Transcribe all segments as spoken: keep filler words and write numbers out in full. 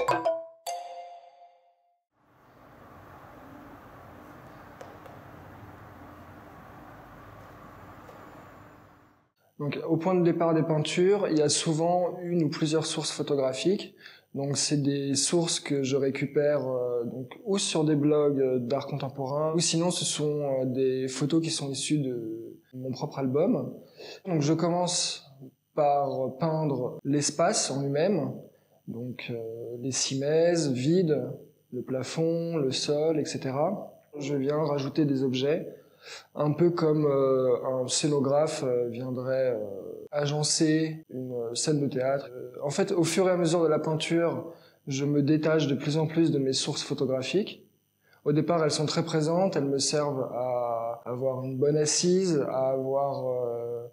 Donc, au point de départ des peintures, il y a souvent une ou plusieurs sources photographiques. Donc, c'est des sources que je récupère euh, donc ou sur des blogs euh, d'art contemporain, ou sinon ce sont euh, des photos qui sont issues de mon propre album. Donc, je commence par peindre l'espace en lui-même, donc euh, les cimaises vides, le plafond, le sol, et cetera. Je viens rajouter des objets. Un peu comme euh, un scénographe euh, viendrait euh, agencer une scène de théâtre. Euh, en fait, au fur et à mesure de la peinture, je me détache de plus en plus de mes sources photographiques. Au départ, elles sont très présentes, elles me servent à avoir une bonne assise, à avoir euh,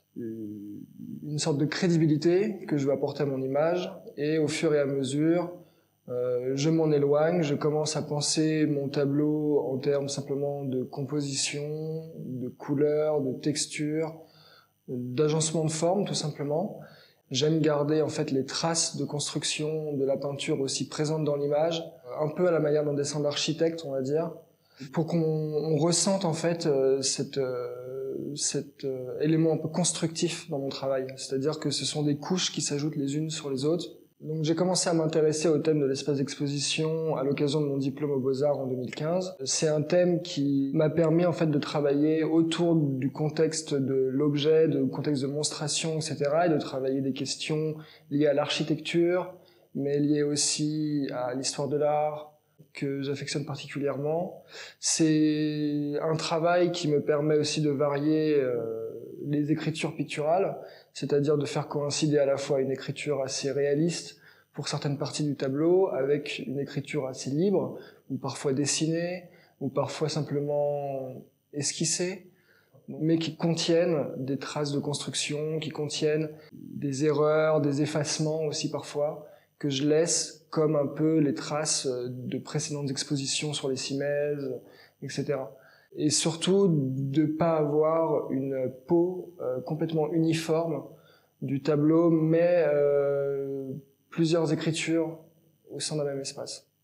une sorte de crédibilité que je veux apporter à mon image. Et au fur et à mesure, Euh, je m'en éloigne, je commence à penser mon tableau en termes simplement de composition, de couleur, de texture, d'agencement de forme tout simplement. J'aime garder en fait les traces de construction de la peinture aussi présentes dans l'image, un peu à la manière d'un dessin d'architecte on va dire, pour qu'on on ressente en fait euh, cet, euh, cet euh, élément un peu constructif dans mon travail. C'est-à-dire que ce sont des couches qui s'ajoutent les unes sur les autres. Donc j'ai commencé à m'intéresser au thème de l'espace d'exposition à l'occasion de mon diplôme aux Beaux-Arts en deux mille quinze. C'est un thème qui m'a permis en fait de travailler autour du contexte de l'objet, du contexte de monstration, et cetera, et de travailler des questions liées à l'architecture, mais liées aussi à l'histoire de l'art, que j'affectionne particulièrement. C'est un travail qui me permet aussi de varier euh, les écritures picturales, c'est-à-dire de faire coïncider à la fois une écriture assez réaliste pour certaines parties du tableau avec une écriture assez libre, ou parfois dessinée, ou parfois simplement esquissée, mais qui contiennent des traces de construction, qui contiennent des erreurs, des effacements aussi parfois, que je laisse comme un peu les traces de précédentes expositions sur les cimaises, et cetera. Et surtout de pas avoir une peau euh, complètement uniforme du tableau, mais euh, plusieurs écritures au sein d'un même espace.